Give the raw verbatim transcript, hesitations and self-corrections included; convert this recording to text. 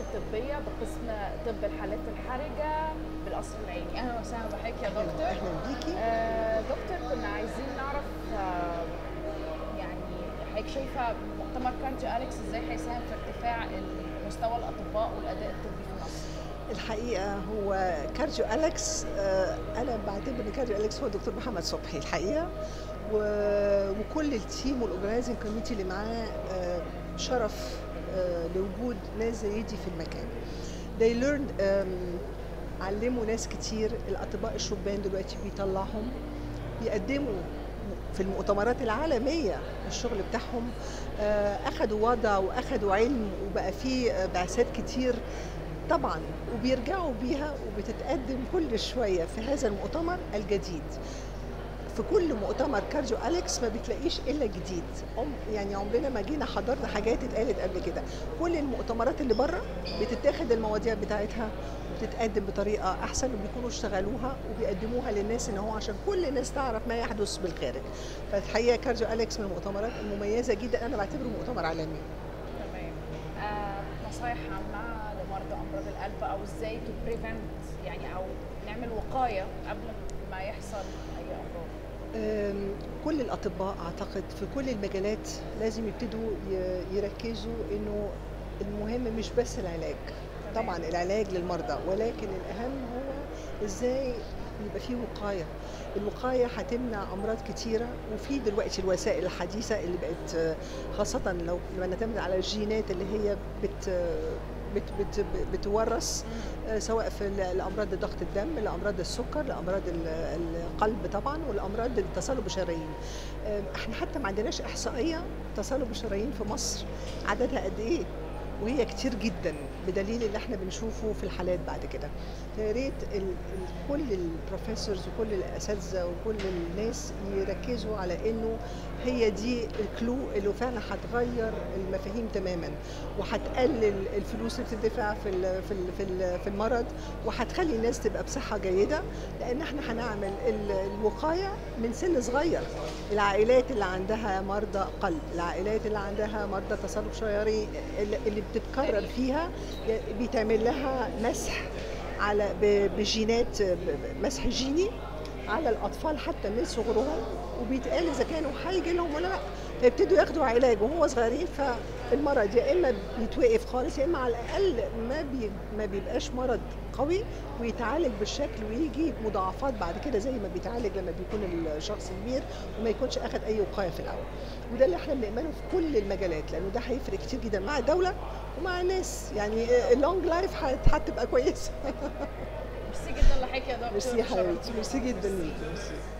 الطبيه بقسم طب الحالات الحرجه بالقصر العيني. اهلا وسهلا بحضرتك يا دكتور. اهلا بيكي. آه دكتور، كنا عايزين نعرف آه يعني حضرتك شايفه مؤتمر كارديو أليكس ازاي هيساهم في ارتفاع مستوى الاطباء والاداء الطبي في مصر؟ الحقيقه هو كارديو أليكس، آه، انا بعتبر ان كارديو أليكس هو الدكتور محمد صبحي الحقيقه، وكل التيم والاورجنايزنج كوميتي اللي معاه آه، شرف آه، لوجود ناس زي دي في المكان. they learned um, علموا ناس كتير. الاطباء الشبان دلوقتي بيطلعهم بيقدموا في المؤتمرات العالميه الشغل بتاعهم، آه، اخذوا وضع واخذوا علم وبقى فيه بعثات كتير طبعا، وبيرجعوا بيها وبتتقدم كل شويه في هذا المؤتمر الجديد. في كل مؤتمر كارديو أليكس ما بتلاقيش الا جديد، يعني عمرنا ما جينا حضرنا حاجات اتقالت قبل كده. كل المؤتمرات اللي بره بتتاخد المواضيع بتاعتها وبتتقدم بطريقه احسن، وبيكونوا اشتغلوها وبيقدموها للناس ان هو عشان كل الناس تعرف ما يحدث بالخارج. فالحقيقه كارديو أليكس من المؤتمرات المميزه جدا، انا بعتبره مؤتمر عالمي. تمام. آه، نصايح عامه لمرضى امراض القلب، او ازاي تو بريفنت يعني او نعمل وقايه قبل ما يحصل اي امراض؟ كل الأطباء أعتقد في كل المجالات لازم يبتدوا يركزوا إنه المهم مش بس العلاج. طبعا العلاج للمرضى، ولكن الأهم هو إزاي يبقى فيه وقاية. الوقاية هتمنع أمراض كتيرة، وفي دلوقتي الوسائل الحديثة اللي بقت خاصة لو لما نعتمد على الجينات اللي هي بت بت بت بتورث، سواء في الامراض ضغط الدم، لامراض السكر، لامراض القلب طبعا، والامراض التصلب الشرايين. احنا حتى ما عندناش احصائيه تصلب الشرايين في مصر عددها قد ايه، وهي كتير جدا بدليل اللي احنا بنشوفه في الحالات بعد كده. فيا ريت كل البروفيسورز وكل الاساتذه وكل الناس يركزوا على انه هي دي الكلو اللي فعلا هتغير المفاهيم تماما، وهتقلل الفلوس اللي بتدفع في ال في ال في, ال في المرض، وهتخلي الناس تبقى بصحه جيده، لان احنا هنعمل الوقايه من سن صغير. العائلات اللي عندها مرضى قلب، العائلات اللي عندها مرضى تصلب شرايين اللي بتتكرر فيها، بيتعمل لها مسح على بجينات، مسح جيني على الاطفال حتى من صغرهم، وبيتقال اذا كانوا هيجي لهم ولا لا، فيبتدوا ياخدوا علاج وهو صغيرين، فالمرض يا اما بيتوقف خالص يا اما على الاقل ما بي ما بيبقاش مرض قوي ويتعالج بالشكل، ويجي مضاعفات بعد كده زي ما بيتعالج لما بيكون الشخص كبير وما يكونش اخذ اي وقايه في الاول. وده اللي احنا بنأمله في كل المجالات، لانه ده هيفرق كتير جدا مع الدوله ومع الناس، يعني اللونج لايف هتبقى كويسه. ميرسي جدا لحضرتك يا دكتور. ميرسي يا حبيبتي، ميرسي جدا ليكي.